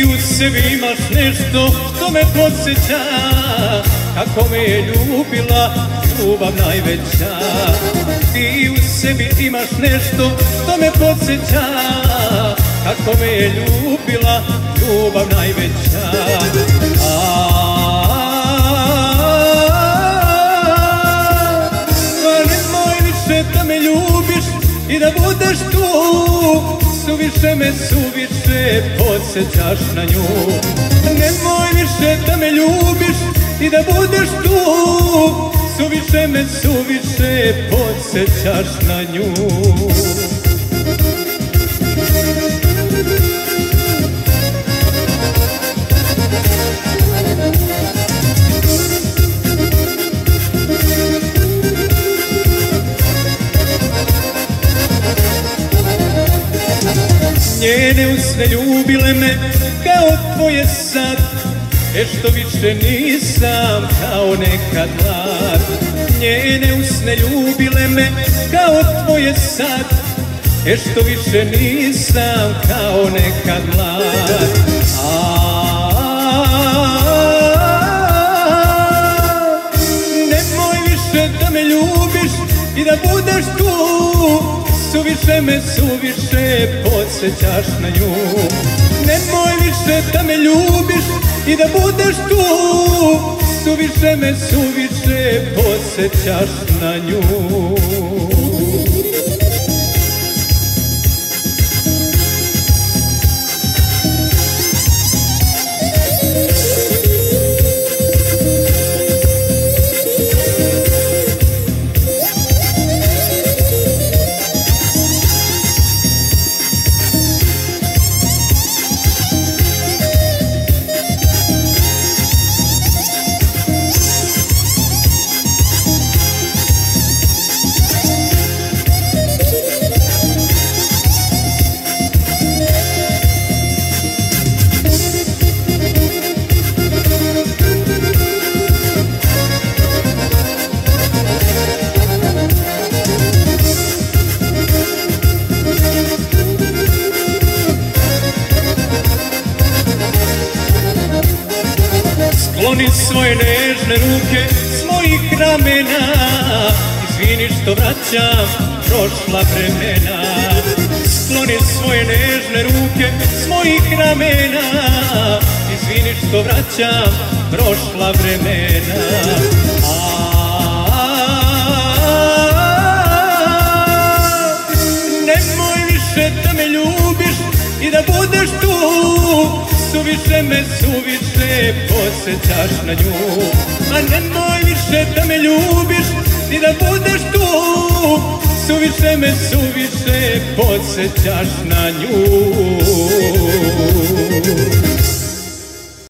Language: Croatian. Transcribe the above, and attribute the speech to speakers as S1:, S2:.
S1: Ti u sebi imaš nešto što me podsjeća kako me je ljubila ljubav najveća. Ti u sebi imaš nešto što me podsjeća kako me je ljubila ljubav najveća. Nemoj više da me ljubiš i da budeš tu, suviše me suviše podsjećaš na nju. Nemoj više da me ljubiš i da budeš tu, suviše me suviše podsjećaš na nju. Njene usne ljubile me kao tvoje sad, što više nisam kao nekad mlad. Njene usne ljubile me kao tvoje sad, što više nisam kao nekad mlad. Nemoj više da me ljubiš i da budeš tu, suviše me suviše podsjećaš na nju. Nemoj više da me ljubiš i da budeš tu, suviše me suviše podsjećaš na nju. Skloni svoje nežne ruke s mojih ramena, izvini što vraćam prošla vremena. Skloni svoje nežne ruke s mojih ramena, izvini što vraćam prošla vremena. Nemoj više da me ljubiš i da budeš tu, suviše me suviše podsjećaš na nju. Nemoj više da me ljubiš i da budeš tu, suviše me suviše podsjećaš na nju.